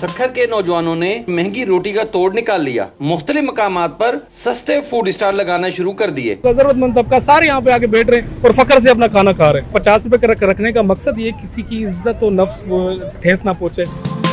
सक्खर के नौजवानों ने महंगी रोटी का तोड़ निकाल लिया। मुख्तलिफ मकामात पर सस्ते फूड स्टॉल लगाना शुरू कर दिए। जरूरतमंद तबका सारे यहाँ पे आके बैठ रहे हैं और फकर से अपना खाना खा रहे हैं। 50 रुपए रखने का मकसद ये किसी की इज्जत और नफ्स ठेस ना पहुंचे।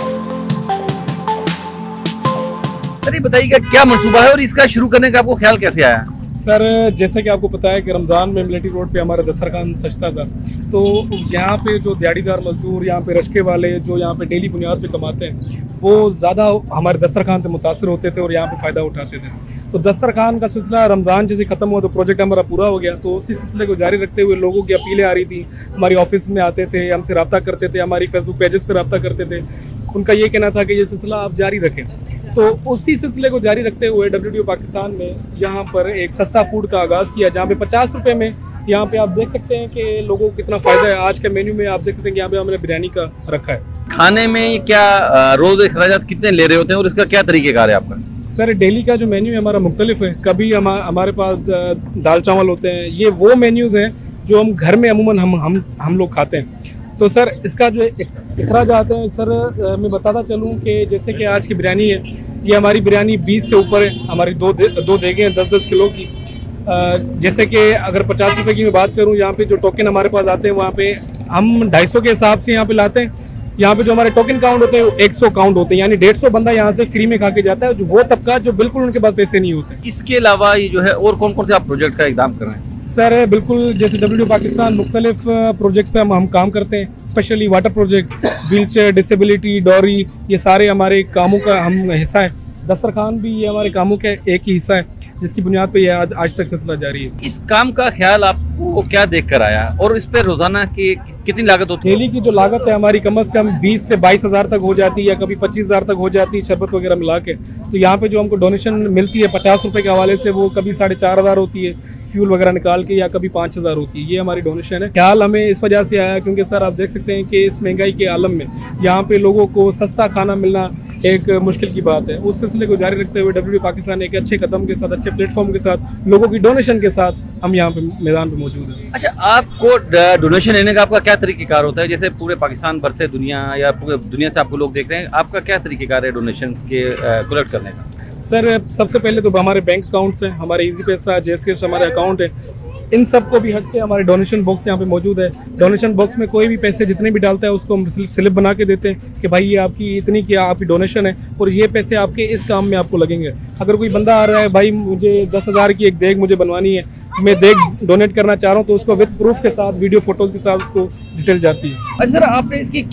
सर ये बताइएगा क्या मंसूबा है और इसका शुरू करने का आपको ख्याल कैसे आया? सर जैसे कि आपको पता है कि रमज़ान में मिलिट्री रोड पे हमारा दस्तरखान सजता था, तो यहाँ पे जो दिहाड़ीदार मजदूर, यहाँ पे रश्के वाले जो यहाँ पे डेली बुनियाद पे कमाते हैं, वो ज़्यादा हमारे दस्तरखान से मुतासर होते थे और यहाँ पे फ़ायदा उठाते थे। तो दस्तरखान का सिलसिला रमज़ान जैसे ख़त्म हुआ तो प्रोजेक्ट हमारा पूरा हो गया। तो उसी सिलसिले को जारी रखते हुए लोगों की अपीलें आ रही थी, हमारी ऑफिस में आते थे, हमसे रब्ता करते थे, हमारी फेसबुक पेजेस पर रब्ता करते थे। उनका ये कहना था कि ये सिलसिला आप जारी रखें। तो उसी सिलसिले को जारी रखते हुए WTO पाकिस्तान में यहाँ पर एक सस्ता फूड का आगाज़ किया, जहाँ पे 50 रुपये में यहाँ पे आप देख सकते हैं कि लोगों को कितना फ़ायदा है। आज के मेन्यू में आप देख सकते हैं कि यहाँ पे हमने बिरयानी का रखा है। खाने में क्या रोज़ अखराजात कितने ले रहे होते हैं और इसका क्या तरीक़ेकार है आपका? सर डेली का जो मेन्यू है हमारा मुख्तलिफ है। कभी हमारे पास दाल चावल होते हैं। ये वो मेन्यूज़ हैं जो हम घर में अमूमन हम लोग खाते हैं। तो सर इसका जो अखराजात हैं, सर मैं बताता चलूँ कि जैसे कि आज की बिरयानी है, ये हमारी बिरयानी 20 से ऊपर है। हमारी दो देगें हैं 10-10 किलो की। जैसे कि अगर 50 रुपये की मैं बात करूँ, यहाँ पे जो टोकन हमारे पास आते हैं वहाँ पे हम 250 के हिसाब से यहाँ पे लाते हैं। यहाँ पे जो हमारे टोकन काउंट होते हैं वो 100 काउंट होते हैं, यानी 150 बंदा यहाँ से फ्री में खा के जाता है, जो वो तबका जो बिल्कुल उनके पास पैसे नहीं होते। इसके अलावा ये जो है और कौन कौन से आप प्रोजेक्ट का इक़दाम कर रहे हैं? सर बिल्कुल जैसे WTO पाकिस्तान मुख्तलिफ प्रोजेक्ट्स पे हम काम करते हैं, specially water project, wheelchair, disability, dowry, ये सारे हमारे कामों का हम हिस्सा है। दस्तरखान भी ये हमारे कामों का एक ही हिस्सा है, जिसकी बुनियाद पे ये आज तक सिलसिला जारी है। इस काम का ख्याल आपको क्या देख कर आया और इस पे रोजाना की कितनी लागत होती है? डेली की जो लागत है हमारी कम से कम 20 से 22 हज़ार तक हो जाती है, या कभी 25 हज़ार तक हो जाती है शरबत वगैरह मिला के। तो यहाँ पे जो हमको डोनेशन मिलती है 50 रुपये के हवाले से, वो कभी 4,500 होती है फ्यूल वगैरह निकाल के, या कभी 5,000 होती है। ये हमारी डोनेशन है। ख्याल हमें इस वजह से आया क्योंकि सर आप देख सकते हैं कि इस महंगाई के आलम में यहाँ पे लोगों को सस्ता खाना मिलना एक मुश्किल की बात है। उस सिलसिले को जारी रखते हुए WTO पाकिस्तान एक अच्छे कदम के साथ, अच्छे प्लेटफॉर्म के साथ, लोगों की डोनेशन के साथ हम यहाँ पे मैदान पे मौजूद हैं। अच्छा, आपको डोनेशन लेने का आपका क्या तरीक़ेकार होता है? जैसे पूरे पाकिस्तान भर से दुनिया या पूरे दुनिया से आपको लोग देख रहे हैं, आपका क्या तरीक़ेकार है डोनेशन के कलेक्ट करने का? सर सबसे पहले तो हमारे बैंक अकाउंट्स हैं, हमारे ईजी पैसा, JSK हमारे अकाउंट है। इन सब को भी हट के हमारे डोनेशन बॉक्स यहाँ पे मौजूद है। डोनेशन बॉक्स में कोई भी पैसे जितने भी डालता है उसको हम स्लिप बना के देते हैं कि भाई ये आपकी इतनी की आपकी डोनेशन है और ये पैसे आपके इस काम में आपको लगेंगे। अगर कोई बंदा आ रहा है, भाई मुझे 10,000 की एक देग मुझे बनवानी है, मैं देग डोनेट करना चाह रहा हूँ, तो उसको विद प्रूफ के साथ, वीडियो फोटोज के साथ उसको डिटेल जाती है। अच्छा सर, आपने इसकी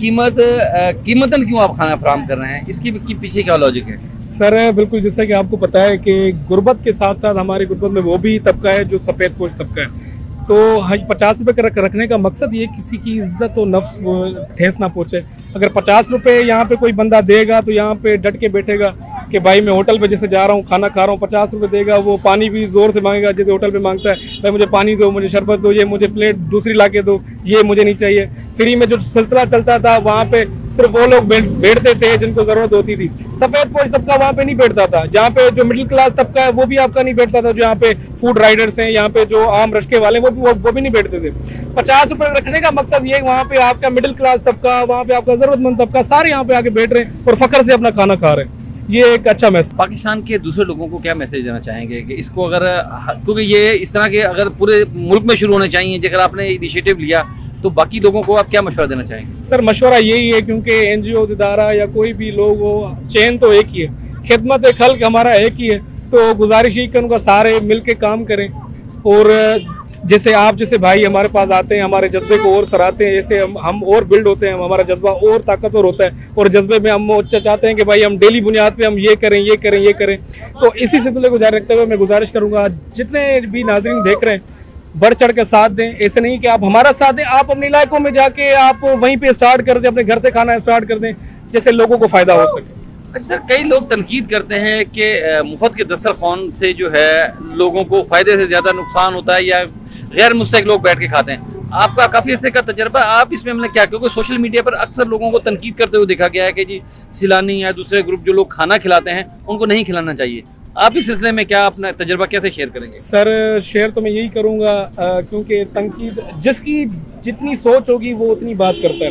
कीमतन क्यों आप खाना फराहम कर रहे हैं? इसकी पीछे क्या लॉजिक है? सर बिल्कुल जैसा कि आपको पता है कि गुर्बत के साथ साथ हमारी गुर्बत में वो भी तबका है जो सफ़ेद पोश तबका है। तो 50 रुपये रखने का मकसद ये किसी की इज्जत और नफ्स ठेस ना पहुँचे। अगर 50 रुपये यहाँ पे कोई बंदा देगा तो यहाँ पे डट के बैठेगा कि भाई मैं होटल पे जैसे जा रहा हूँ, खाना खा रहा हूँ, 50 रुपये देगा, वो पानी भी ज़ोर से मांगेगा जैसे होटल पे मांगता है, भाई मुझे पानी दो, मुझे शरबत दो, ये मुझे प्लेट दूसरी ला के दो, ये मुझे नहीं चाहिए। फ्री में जो सिलसिला चलता था वहाँ पे सिर्फ वो लोग बैठते थे जिनको ज़रूरत होती थी। सफ़ेद पोश तबका वहाँ पे नहीं बैठता था। जहाँ पे जो मिडिल क्लास तबका है वो भी आपका नहीं बैठता था। जो यहाँ पे फूड राइडर्स हैं, यहाँ पे जो आम रश्के वाले वो भी नहीं बैठते थे। 50 रुपये रखने का मकसद ये, वहाँ पे आपका मिडिल क्लास तबका, वहाँ पे आपका ज़रूरतमंद तबका सारे यहाँ पे आके बैठ रहे हैं और फखर से अपना खाना खा रहे हैं। ये एक अच्छा मैसेज। पाकिस्तान के दूसरे लोगों को क्या मैसेज देना चाहेंगे कि इसको अगर, क्योंकि ये इस तरह के अगर पूरे मुल्क में शुरू होने चाहिए, अगर आपने इनिशिएटिव लिया तो बाकी लोगों को आप क्या मशवरा देना चाहेंगे? सर मशवरा यही है, क्योंकि NGO इदारा या कोई भी लोग हो, चैन तो एक ही है, खिदमत खल्क हमारा एक ही है। तो गुजारिश ही कि उनका सारे मिल के काम करें और जैसे आप जैसे भाई हमारे पास आते हैं, हमारे जज्बे को और सराहते हैं, जैसे हम और बिल्ड होते हैं, हमारा जज्बा और ताकतवर होता है और जज्बे में हम चाहते हैं कि भाई हम डेली बुनियाद पे हम ये करें, ये करें, ये करें। तो इसी सिलसिले को जारी रखते हुए मैं गुजारिश करूँगा जितने भी नाज़रीन देख रहे हैं, बढ़ चढ़ के साथ दें। ऐसे नहीं कि आप हमारा साथ दें, आप अपने इलाकों में जाके आप वहीं पे स्टार्ट कर दें, अपने घर से खाना स्टार्ट कर दें, जैसे लोगों को फ़ायदा हो सके। अच्छा सर, कई लोग तनकीद करते हैं कि मुफ्त के दस्तरखान से जो है लोगों को फ़ायदे से ज़्यादा नुकसान होता है या गैर मुस्तहिक लोग बैठ के खाते हैं। आपका काफ़ी अर्से का तजर्बा, आप इसमें मतलब क्या, क्योंकि सोशल मीडिया पर अक्सर लोगों को तनकीद करते हुए देखा गया है कि जी सिलानी या दूसरे ग्रुप जो लोग खाना खिलाते हैं उनको नहीं खिलाना चाहिए। आप इस सिलसिले में क्या अपना तजर्बा कैसे शेयर करेंगे? सर शेयर तो मैं यही करूँगा क्योंकि तनकीद जिसकी जितनी सोच होगी वो उतनी बात करता है।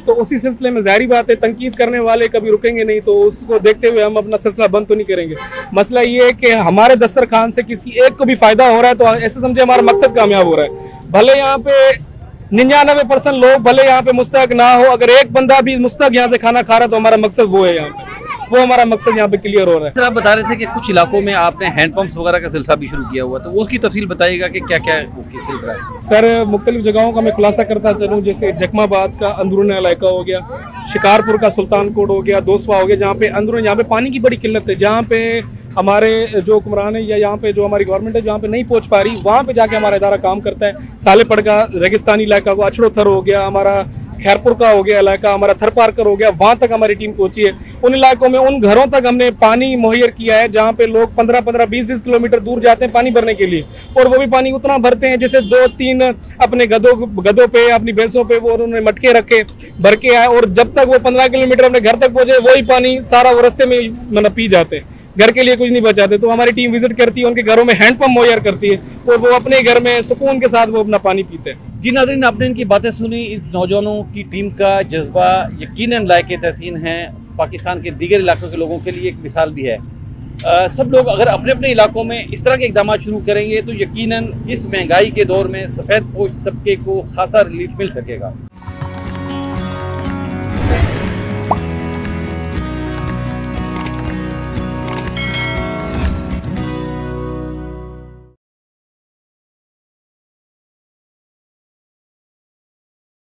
तो उसी सिलसिले में जाहिर बात है तनकीद करने वाले कभी रुकेंगे नहीं, तो उसको देखते हुए हम अपना सिलसिला बंद तो नहीं करेंगे। मसला ये है कि हमारे दस्तरखान से किसी एक को भी फायदा हो रहा है तो ऐसे समझे हमारा मकसद कामयाब हो रहा है। भले यहाँ पे 99% लोग भले यहाँ पे मुस्तहक ना हो, अगर एक बंदा भी मुस्तहक यहाँ से खाना खा रहा है तो हमारा मकसद वो है, यहाँ पे वो हमारा मकसद यहाँ पे क्लियर हो रहा है। सर आप बता रहे थे कि कुछ इलाकों में आपने हैंडपम्प्स वगैरह का सिलसिला भी शुरू किया हुआ, तो उसकी तफसील बताइएगा कि क्या क्या सिलसिला है। सर मुख्तलिफ जगहों का मैं खुलासा करता चलूँ, जैसे जखमाबाद का अंदरून इलाका हो गया, शिकारपुर का सुल्तानकोट हो गया, दोसवा हो गया, जहाँ पे अंदरून यहाँ पे पानी की बड़ी किल्लत है, जहाँ पे हमारे जो हुक्मरान है या यहाँ पे जो हमारी गवर्नमेंट है जहाँ पे नहीं पहुँच पा रही, वहाँ पे जाके हमारा इदारा काम करता है। सालेपड़ का रेगिस्तानी इलाका को, अछड़ो थर हो गया, हमारा खैरपुर का हो गया इलाका, हमारा थरपारकर हो गया, वहाँ तक हमारी टीम पहुंची है। उन इलाकों में उन घरों तक हमने पानी मुहैया किया है जहाँ पे लोग 15-15, 20-20 किलोमीटर दूर जाते हैं पानी भरने के लिए, और वो भी पानी उतना भरते हैं जैसे 2-3 अपने गधों पे, अपनी भैंसों पे वो उन्होंने मटके रखे भर के आए, और जब तक वो 15 किलोमीटर अपने घर तक पहुंचे वही पानी सारा वो रस्ते में मतलब पी जाते हैं, घर के लिए कुछ नहीं बचाते। तो हमारी टीम विजिट करती है, उनके घरों में हैंडपंप मुहैया करती है और वो अपने घर में सुकून के साथ वो अपना पानी पीते हैं। जी नाज़रीन, आपने इनकी बातें सुनी। इस नौजवानों की टीम का जज्बा यकीनन लायक तहसीन है, पाकिस्तान के दीगर इलाकों के लोगों के लिए एक मिसाल भी है। सब लोग अगर अपने अपने इलाकों में इस तरह के इकदाम शुरू करेंगे तो यकीनन इस महंगाई के दौर में सफ़ेद पोश तबके को खासा रिलीफ मिल सकेगा।